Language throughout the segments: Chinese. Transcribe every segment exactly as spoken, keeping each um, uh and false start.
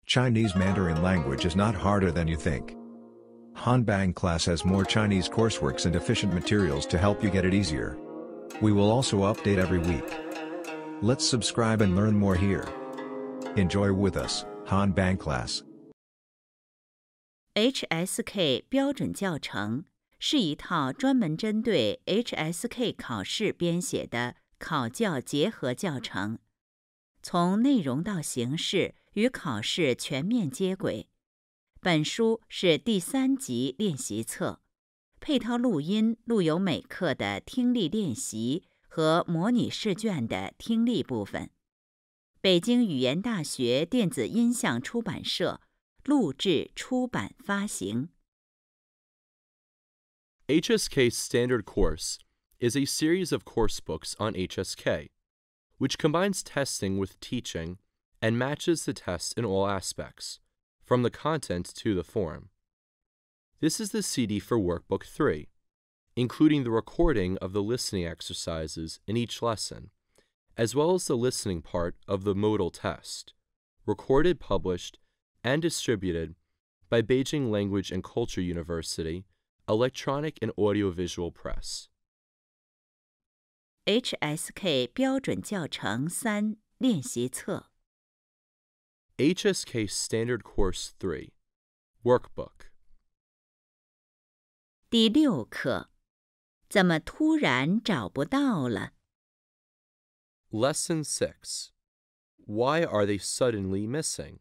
Chinese Mandarin language is not harder than you think. Hanbang Class has more Chinese courseworks and efficient materials to help you get it easier. We will also update every week. Let's subscribe and learn more here. Enjoy with us, Hanbang Class. H S K 标准教程是一套专门针对 H S K 考试编写的考教结合教程，从内容到形式与考试全面接轨。本书是第三级练习册，配套录音录有每课的听力练习和模拟试卷的听力部分。北京语言大学电子音像出版社录制出版发行。 H S K Standard Course is a series of course books on H S K, which combines testing with teaching and matches the tests in all aspects, from the content to the form. This is the C D for Workbook three, including the recording of the listening exercises in each lesson, as well as the listening part of the modal test, recorded, published, and distributed by Beijing Language and Culture University, Electronic and Audiovisual Press. H S K 标准教程三练习册。 H S K Standard Course three, Workbook. 第六课，怎么突然找不到了？ Lesson six, Why are they suddenly missing?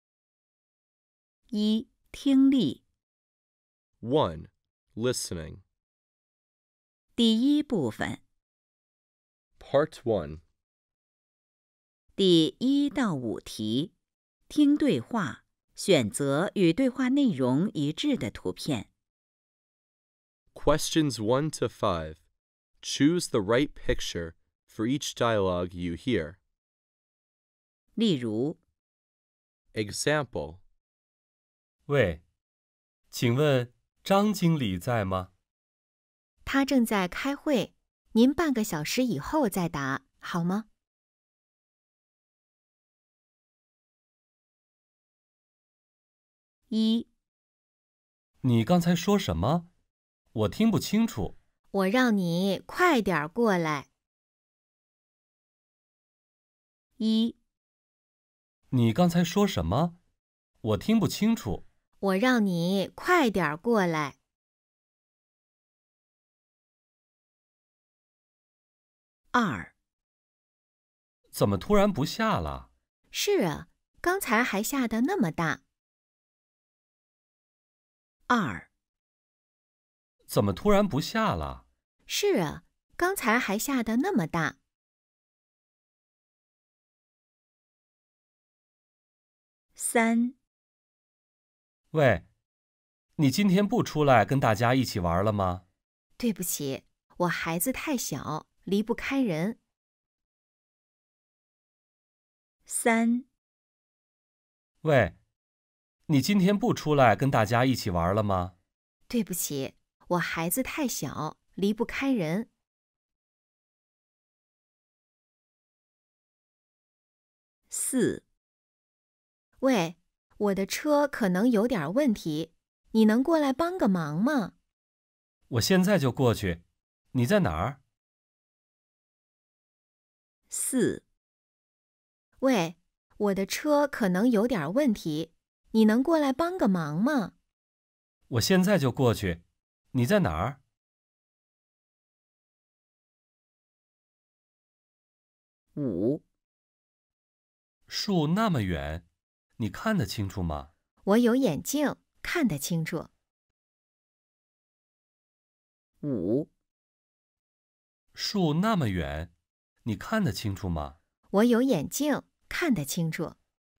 一、听力。 one. Listening. 第一部分， Part one. 第一到五题，听对话，选择与对话内容一致的图片。 Questions one to five. Choose the right picture for each dialogue you hear. 例如， Example. 喂，请问张经理在吗？ 他正在开会，您半个小时以后再答，好吗？ 一、 你刚才说什么？我听不清楚。 我让你快点过来。 一、 你刚才说什么？我听不清楚。 我让你快点过来。 二、 怎么突然不下了？ 是啊，刚才还下得那么大。 二、 怎么突然不下了？ 是啊，刚才还下得那么大。 三、 喂，你今天不出来跟大家一起玩了吗？ 对不起，我孩子太小，离不开人。 三、 喂，你今天不出来跟大家一起玩了吗？ 对不起，我孩子太小，离不开人。 四、 喂，我的车可能有点问题，你能过来帮个忙吗？ 我现在就过去。你在哪儿？ 四、 喂，我的车可能有点问题，你能过来帮个忙吗？ 我现在就过去。你在哪儿？ 五、 树那么远，你看得清楚吗？ 我有眼镜，看得清楚。 五、 树那么远，你看得清楚吗？ 我有眼镜，看得清楚。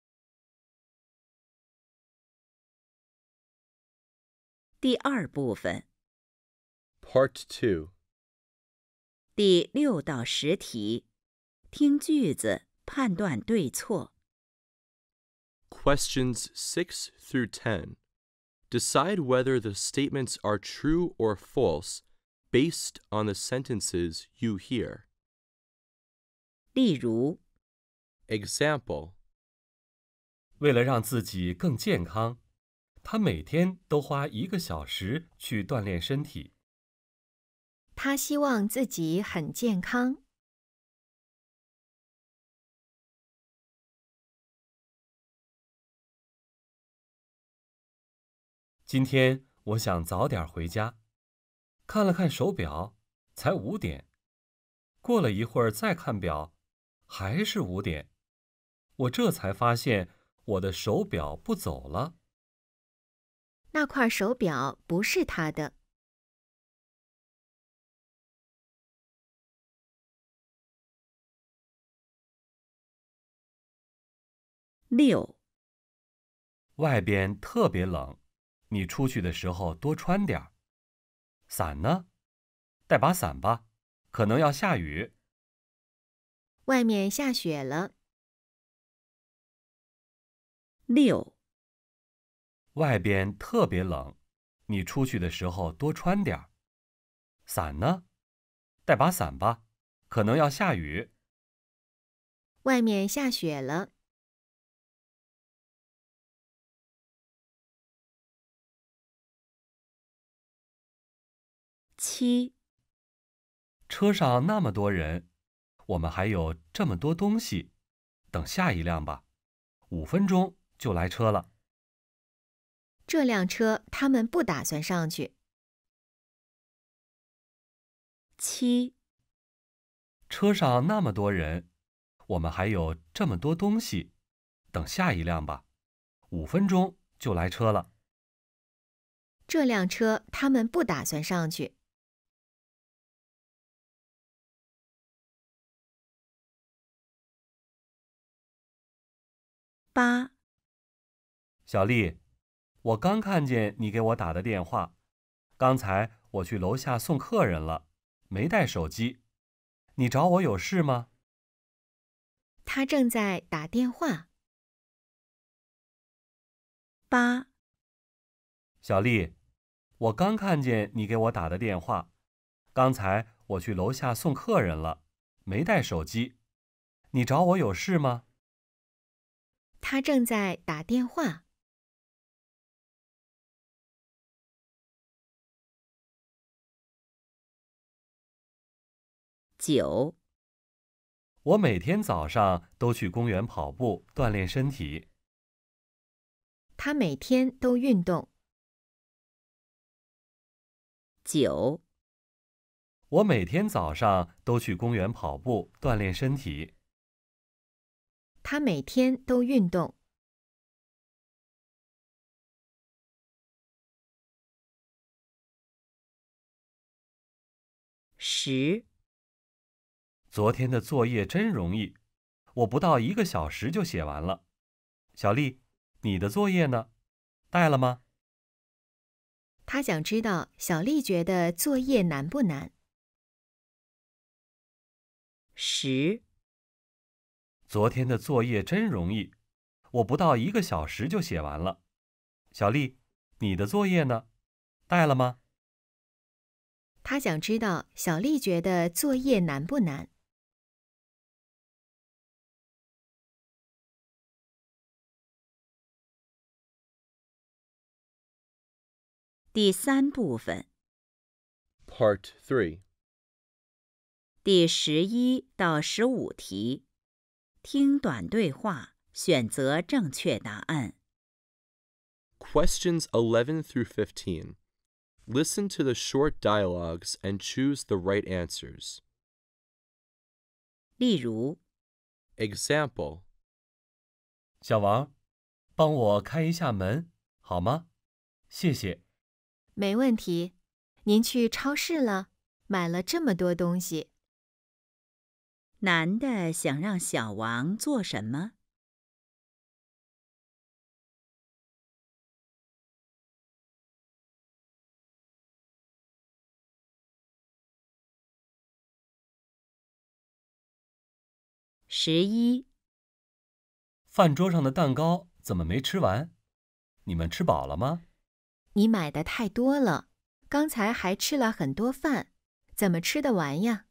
第二部分， Part two. 第六到十题，听句子，判断对错。 Questions six through ten. Decide whether the statements are true or false based on the sentences you hear. 例如， Example. 为了让自己更健康，他每天都花一个小时去锻炼身体。 他希望自己很健康。 今天我想早点回家，看了看手表，才五点。过了一会儿再看表，还是五点。我这才发现我的手表不走了。 那块手表不是他的。 六， 外边特别冷，你出去的时候多穿点儿。伞呢？带把伞吧，可能要下雨。 外面下雪了。 六， 外边特别冷，你出去的时候多穿点儿。伞呢？带把伞吧，可能要下雨。 外面下雪了。 七， 车上那么多人，我们还有这么多东西，等下一辆吧，五分钟就来车了。 这辆车他们不打算上去。 七， 车上那么多人，我们还有这么多东西，等下一辆吧，五分钟就来车了。 这辆车他们不打算上去。 八， 小丽，我刚看见你给我打的电话，刚才我去楼下送客人了，没带手机。你找我有事吗？ 他正在打电话。 八， 小丽，我刚看见你给我打的电话，刚才我去楼下送客人了，没带手机。你找我有事吗？ 他正在打电话。 九， 我每天早上都去公园跑步锻炼身体。 他每天都运动。 九， 我每天早上都去公园跑步锻炼身体。 他每天都运动。 十， 昨天的作业真容易，我不到一个小时就写完了。小丽，你的作业呢？带了吗？ 他想知道小丽觉得作业难不难。 十， 昨天的作业真容易，我不到一个小时就写完了。小丽，你的作业呢？带了吗？ 他想知道小丽觉得作业难不难。 第三部分 Part three. 第十一到十五题，听短对话，选择正确答案。 Questions eleven through fifteen. Listen to the short dialogues and choose the right answers. 例如， Example. 小王，帮我开一下门，好吗？谢谢。 没问题。您去超市了，买了这么多东西。 男的想让小王做什么？十一， 饭桌上的蛋糕怎么没吃完？你们吃饱了吗？ 你买的太多了，刚才还吃了很多饭，怎么吃得完呀？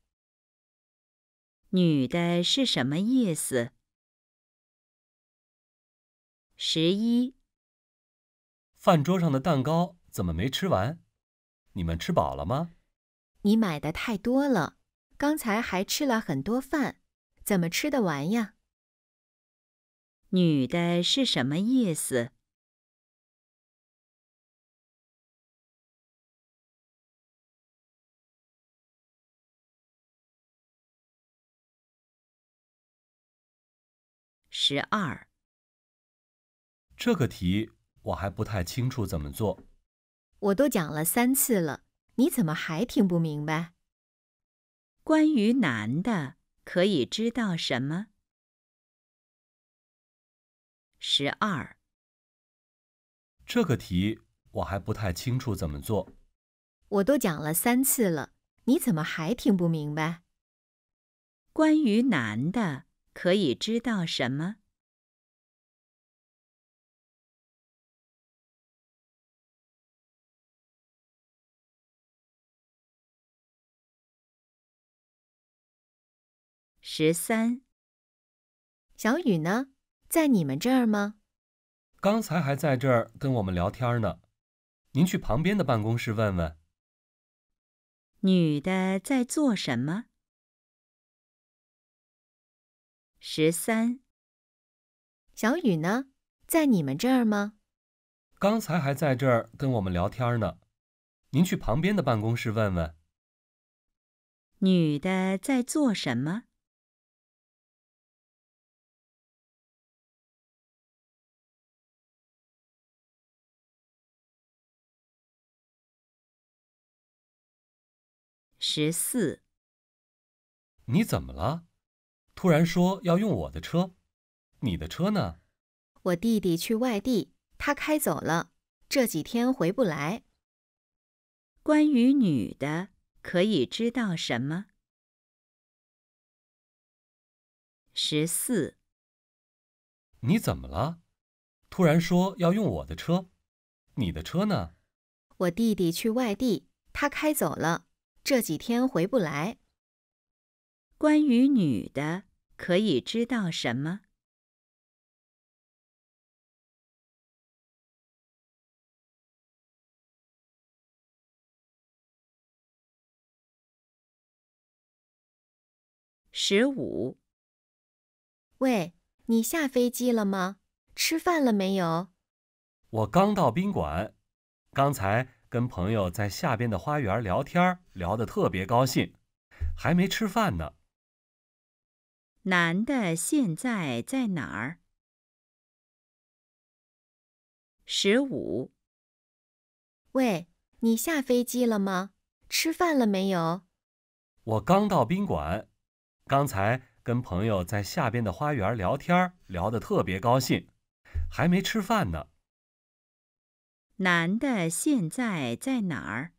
女的是什么意思？ 十一， 饭桌上的蛋糕怎么没吃完？你们吃饱了吗？ 你买的太多了，刚才还吃了很多饭，怎么吃得完呀？ 女的是什么意思？十二， 这个题我还不太清楚怎么做。 我都讲了三次了，你怎么还听不明白？ 关于男的可以知道什么？十二， 这个题我还不太清楚怎么做。 我都讲了三次了，你怎么还听不明白？ 关于男的可以知道什么？十三， 小雨呢？在你们这儿吗？ 刚才还在这儿跟我们聊天呢。您去旁边的办公室问问。 女的在做什么？十三， 小雨呢？在你们这儿吗？ 刚才还在这儿跟我们聊天呢。您去旁边的办公室问问。 女的在做什么？十四， 你怎么了？突然说要用我的车，你的车呢？ 我弟弟去外地，他开走了，这几天回不来。 关于女的可以知道什么？十四， 你怎么了？突然说要用我的车，你的车呢？ 我弟弟去外地，他开走了，这几天回不来。 关于女的可以知道什么？十五， 喂，你下飞机了吗？吃饭了没有？ 我刚到宾馆，刚才跟朋友在下边的花园聊天，聊得特别高兴，还没吃饭呢。 男的现在在哪儿？十五， 喂，你下飞机了吗？吃饭了没有？ 我刚到宾馆，刚才跟朋友在下边的花园聊天，聊得特别高兴，还没吃饭呢。 男的现在在哪儿？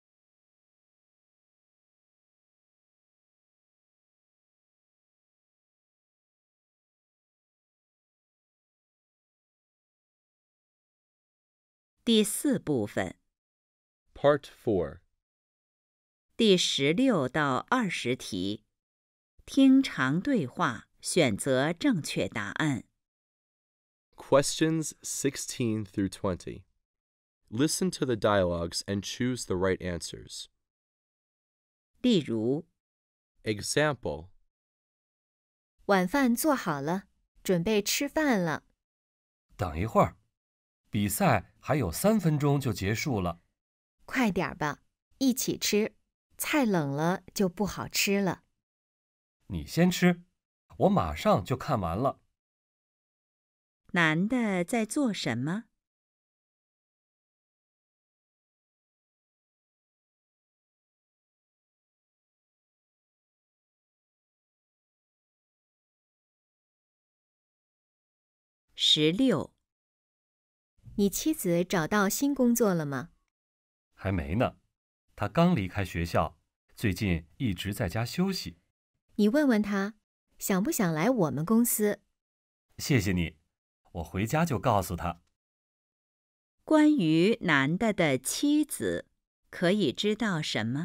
第四部分， Part four. 第十六到二十题，听长对话，选择正确答案。 Questions sixteen through twenty. Listen to the dialogues and choose the right answers. 例如， Example. 晚饭做好了，准备吃饭了。 等一会儿，比赛还有三分钟就结束了。 快点吧，一起吃，菜冷了就不好吃了。 你先吃，我马上就看完了。 男的在做什么？十六， 你妻子找到新工作了吗？ 还没呢，他刚离开学校，最近一直在家休息。 你问问他，想不想来我们公司？ 谢谢你，我回家就告诉他。 关于男的的妻子可以知道什么？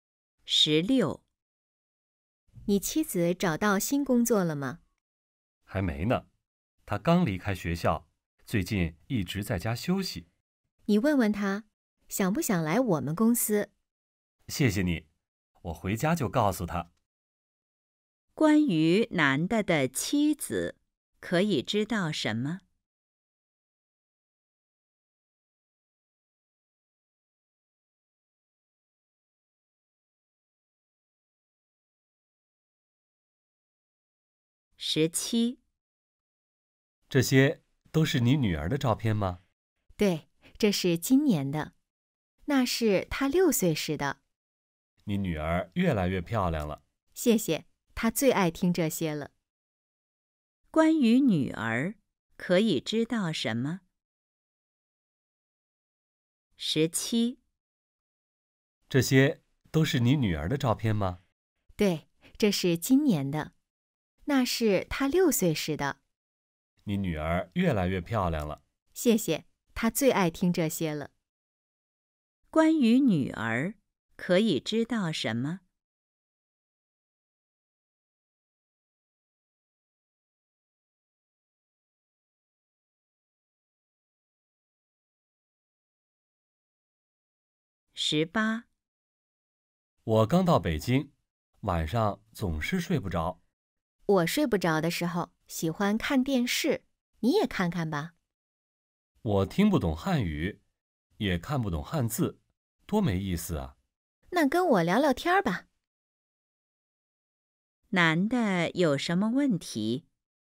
十六， 你妻子找到新工作了吗？ 还还没呢，他刚离开学校，最近一直在家休息。 你问问他，想不想来我们公司？ 谢谢你，我回家就告诉他。 关于男的的妻子，可以知道什么？十七。 这些都是你女儿的照片吗？ 对，这是今年的，那是她六岁时的。 你女儿越来越漂亮了。 谢谢，她最爱听这些了。 关于女儿，可以知道什么？十七。 这些都是你女儿的照片吗？ 对，这是今年的，那是她六岁时的。 你女儿越来越漂亮了。 谢谢，她最爱听这些了。 关于女儿，可以知道什么？十八。 我刚到北京，晚上总是睡不着。 我睡不着的时候，喜欢看电视，你也看看吧。 我听不懂汉语，也看不懂汉字，多没意思啊！ 那跟我聊聊天吧。 男的有什么问题？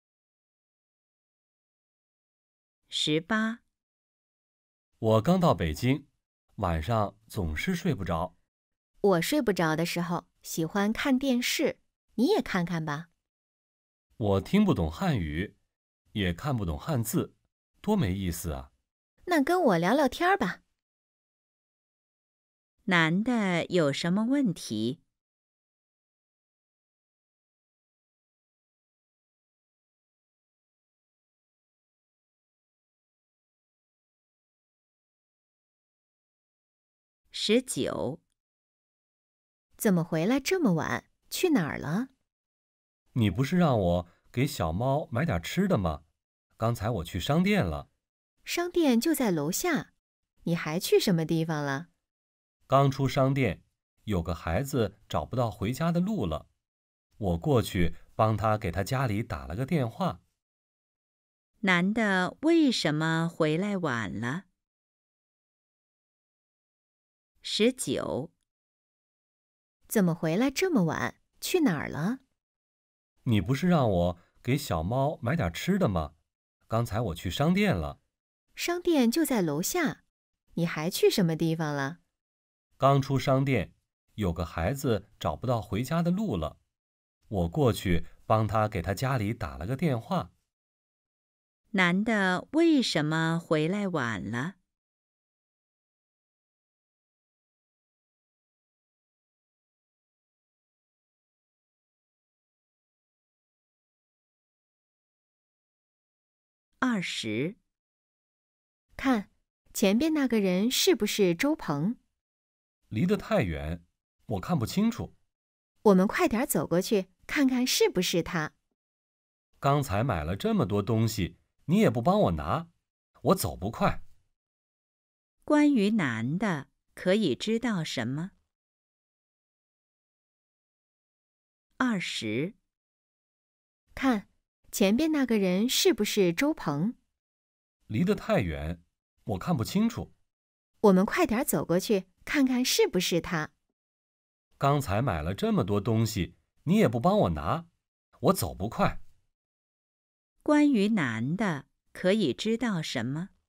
十八。 我刚到北京，晚上总是睡不着。 我睡不着的时候，喜欢看电视，你也看看吧。 我听不懂汉语，也看不懂汉字，多没意思啊！ 那跟我聊聊天吧。 男的有什么问题？十九。 怎么回来这么晚？去哪儿了？ 你不是让我给小猫买点吃的吗？刚才我去商店了。 商店就在楼下，你还去什么地方了？ 刚出商店，有个孩子找不到回家的路了，我过去帮他给他家里打了个电话。 男的为什么回来晚了？十九。 怎么回来这么晚？去哪儿了？ 你不是让我给小猫买点吃的吗？刚才我去商店了。 商店就在楼下，你还去什么地方了？ 刚出商店，有个孩子找不到回家的路了，我过去帮他给他家里打了个电话。 男的为什么回来晚了？二十。 看，前边那个人是不是周鹏？ 离得太远，我看不清楚。 我们快点走过去，看看是不是他。 刚才买了这么多东西，你也不帮我拿，我走不快。 关于男的，可以知道什么？二十。 看，前边那个人是不是周鹏？ 离得太远，我看不清楚。 我们快点走过去，看看是不是他。 刚才买了这么多东西，你也不帮我拿，我走不快。 关于男的，可以知道什么？